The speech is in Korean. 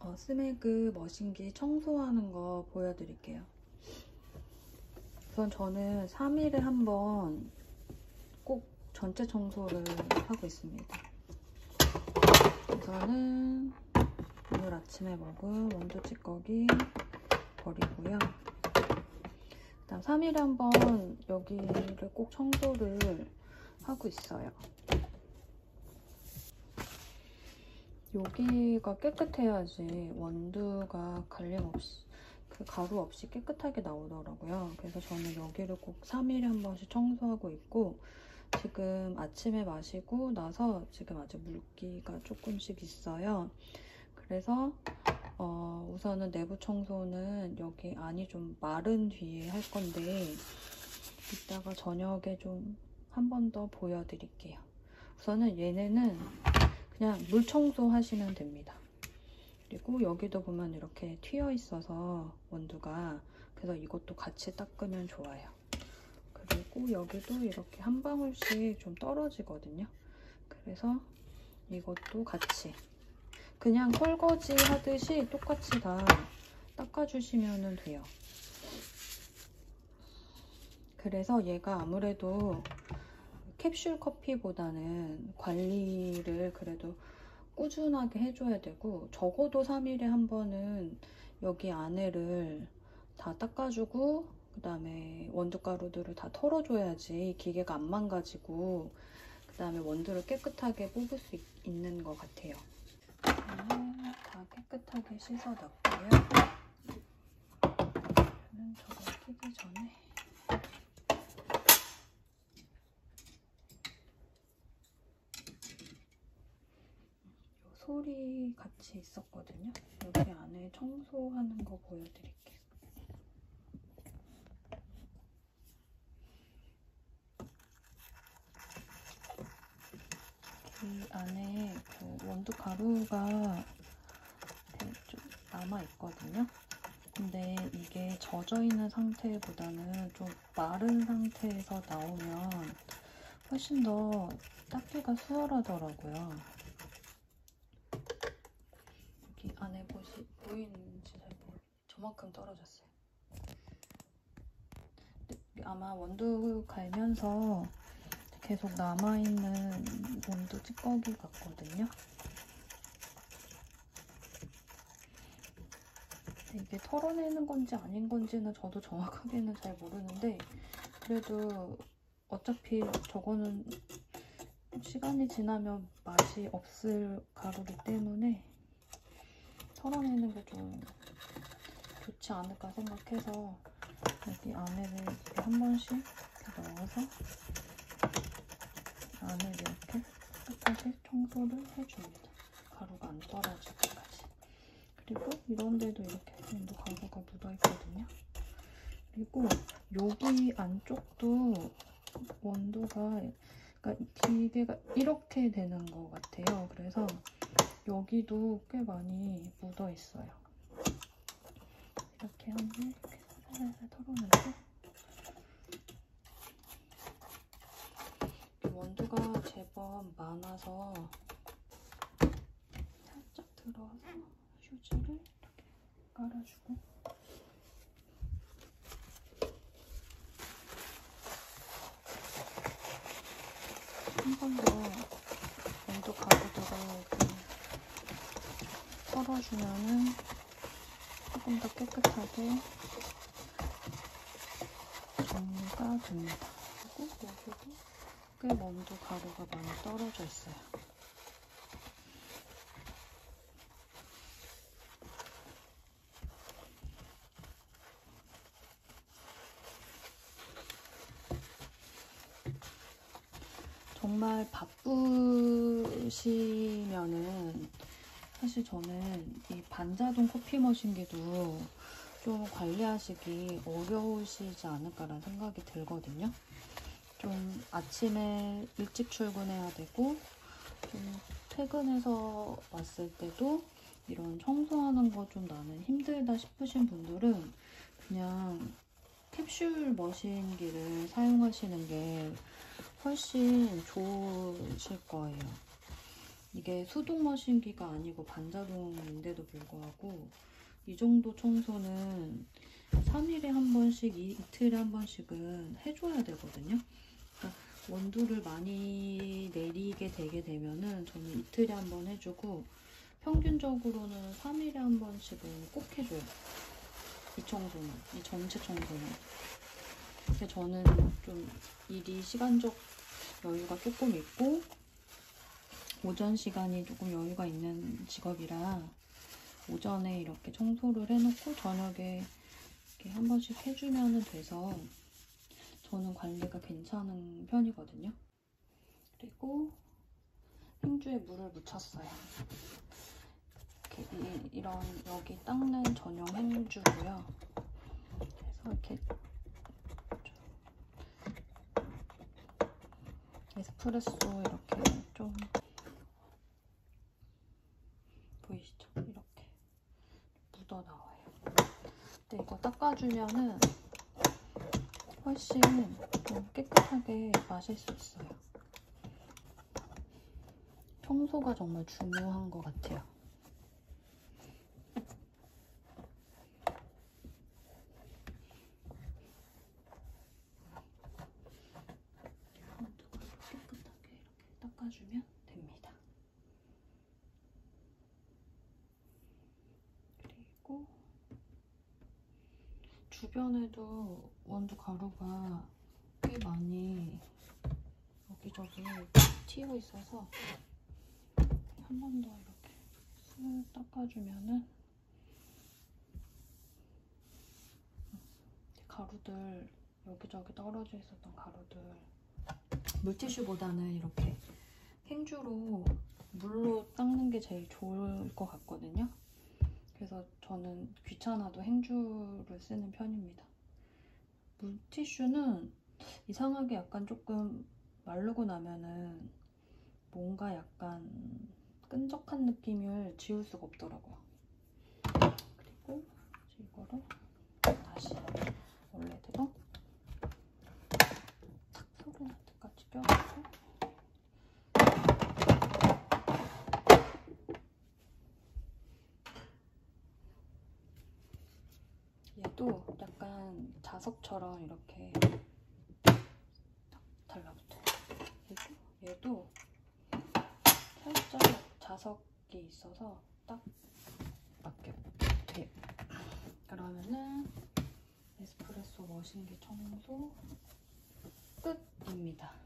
스매그 머신기 청소하는 거 보여드릴게요. 우선 저는 3일에 한 번 꼭 전체 청소를 하고 있습니다. 우선은 오늘 아침에 먹은 원두 찌꺼기 버리고요. 그다음 3일에 한 번 여기를 꼭 청소를 하고 있어요. 여기가 깨끗해야지 원두가 걸림없이 가루 없이 깨끗하게 나오더라고요. 그래서 저는 여기를 꼭 3일에 한 번씩 청소하고 있고, 지금 아침에 마시고 나서 지금 아직 물기가 조금씩 있어요. 그래서 우선은 내부 청소는 여기 안이 좀 마른 뒤에 할 건데, 이따가 저녁에 좀 한 번 더 보여드릴게요. 우선은 얘네는 그냥 물 청소하시면 됩니다. 그리고 여기도 보면 이렇게 튀어 있어서 원두가, 그래서 이것도 같이 닦으면 좋아요. 그리고 여기도 이렇게 한 방울씩 좀 떨어지거든요. 그래서 이것도 같이 그냥 설거지 하듯이 똑같이 다 닦아주시면 돼요. 그래서 얘가 아무래도 캡슐 커피보다는 관리를 그래도 꾸준하게 해줘야 되고, 적어도 3일에 한 번은 여기 안에를 다 닦아주고, 그 다음에 원두가루들을 다 털어줘야지 기계가 안 망가지고, 그 다음에 원두를 깨끗하게 뽑을 수 있는 것 같아요. 다 깨끗하게 씻어놨고요. 저거 끼기 전에 솔이 같이 있었거든요. 여기 안에 청소하는 거 보여드릴게요. 이 안에 그 원두 가루가 좀 남아있거든요. 근데 이게 젖어있는 상태보다는 좀 마른 상태에서 나오면 훨씬 더 닦기가 수월하더라고요. 여기 안에 보이는지 잘 모르겠어요. 저만큼 떨어졌어요. 아마 원두 갈면서 계속 남아있는 원두 찌꺼기 같거든요. 이게 털어내는 건지 아닌 건지는 저도 정확하게는 잘 모르는데, 그래도 어차피 저거는 시간이 지나면 맛이 없을 가루이기 때문에 털어내는 게 좀 좋지 않을까 생각해서 여기 안에를 이렇게 한 번씩 이렇게 넣어서 안을 이렇게 깨끗하게 청소를 해줍니다. 가루가 안 떨어질 때까지. 그리고 이런 데도 이렇게 원두 가루가 묻어있거든요. 그리고 여기 안쪽도 원두가, 그러니까 기계가 이렇게 되는 것 같아요. 그래서 여기도 꽤 많이 묻어있어요. 이렇게 하면 이렇게 살살 털어내고, 원두가 제법 많아서 살짝 들어서 휴지를 이렇게 깔아주고, 한 번 더 원두 가루들을 이렇게 털어주면은 조금 더 깨끗하게 정리가 됩니다. 그리고 여기도 꽤 원두 가루가 많이 떨어져 있어요. 정말 바쁘시면은 사실 저는 이 반자동 커피 머신기도 좀 관리하시기 어려우시지 않을까라는 생각이 들거든요. 좀 아침에 일찍 출근해야 되고, 좀 퇴근해서 왔을 때도 이런 청소하는 거 좀 나는 힘들다 싶으신 분들은 그냥 캡슐 머신기를 사용하시는 게 훨씬 좋으실 거예요. 이게 수동 머신기가 아니고 반자동인데도 불구하고 이 정도 청소는 3일에 한 번씩, 이틀에 한 번씩은 해줘야 되거든요. 그러니까 원두를 많이 내리게 되게 되면은 저는 이틀에 한 번 해주고 평균적으로는 3일에 한 번씩은 꼭 해줘요. 이 청소는, 이 전체 청소는. 근데 저는 좀 일이 시간적 여유가 조금 있고 오전 시간이 조금 여유가 있는 직업이라 오전에 이렇게 청소를 해놓고 저녁에 이렇게 한 번씩 해주면 돼서 저는 관리가 괜찮은 편이거든요. 그리고 행주에 물을 묻혔어요. 이렇게 이런 여기 닦는 전용 행주고요. 그래서 이렇게 에스프레소 이렇게 좀 보이시죠? 이렇게 묻어 나와요. 근데 이거 닦아주면은 훨씬 좀 깨끗하게 마실 수 있어요. 청소가 정말 중요한 것 같아요. 깨끗하게 이렇게 닦아주면 됩니다. 그리고 주변에도 원두 가루가 꽤 많이 여기저기 튀어 있어서 한 번 더 이렇게 쓱 닦아주면은 가루들 여기저기 떨어져 있었던 가루들 물티슈보다는 이렇게 행주로 물로 닦는 게 제일 좋을 것 같거든요. 그래서 저는 귀찮아도 행주를 쓰는 편입니다. 물티슈는 이상하게 약간 조금 마르고 나면은 뭔가 약간 끈적한 느낌을 지울 수가 없더라고요. 그리고 이거를 다시 원래대로 탁 소리 날 때까지 껴주고 얘도 약간 자석처럼 이렇게 딱 달라붙어요. 그리고 얘도 살짝 자석이 있어서 딱 맞게 돼요. 그러면은 에스프레소 머신기 청소 끝입니다.